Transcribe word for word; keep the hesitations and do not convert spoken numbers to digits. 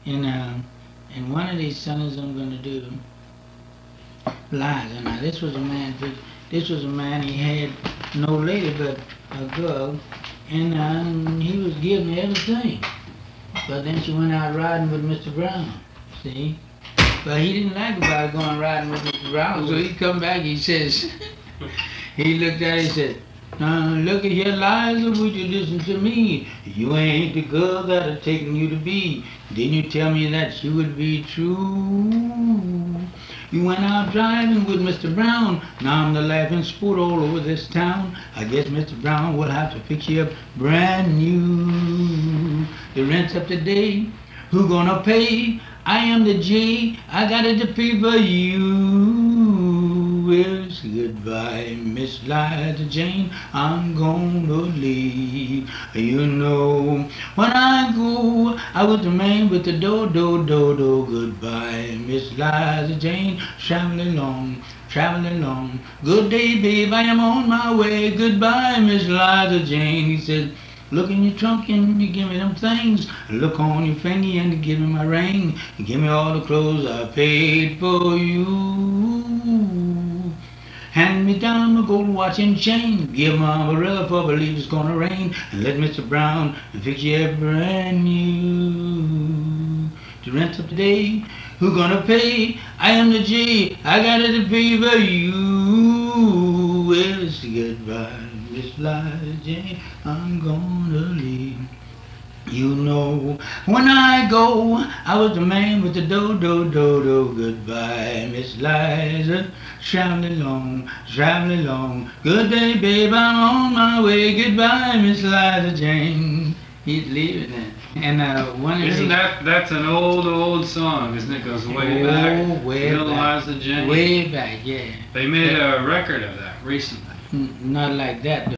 And uh, and one of these Sundays I'm gonna do Liza. Now this was a man. This was a man. He had no lady but a girl, and uh, he was giving me everything. But then she went out riding with Mister Brown. See. But he didn't like about going riding with Mister Brown, so he come back, he says, he looked at it, he said, now look at here, Liza, would you listen to me? You ain't the girl that I've taken you to be. Didn't you tell me that you would be true? You went out driving with Mister Brown. Now I'm the laughing sport all over this town. I guess Mister Brown will have to fix you up brand new. The rent's up today. Who gonna pay? I am the J, I got it to pay for you. It's goodbye, Miss Liza Jane, I'm gonna leave. You know, when I go, I was the man with the do do do do. Goodbye, Miss Liza Jane, traveling along, traveling along. Good day, babe, I am on my way. Goodbye, Miss Liza Jane. He said, look in your trunk and you give me them things. Look on your finger and you give me my ring. You give me all the clothes I paid for you. Hand me down my gold watch and chain. Give my umbrella for I believe it's gonna rain. And let Mister Brown fix you up brand new. The rent up today, who gonna pay? I am the J, I got it to pay for you. Well, it's goodbye, Miss Liza Jane, I'm gonna leave. You know, when I go, I was the man with the do do do do. Goodbye, Miss Liza, traveling along, traveling along. Good day, babe, I'm on my way. Goodbye, Miss Liza Jane. He's leaving now. And uh, one of Isn't the, that that's an old old song? Isn't it? Goes way oh, back. way Little back, Liza Jane. way back, yeah. They made a record of that recently. N- not like that.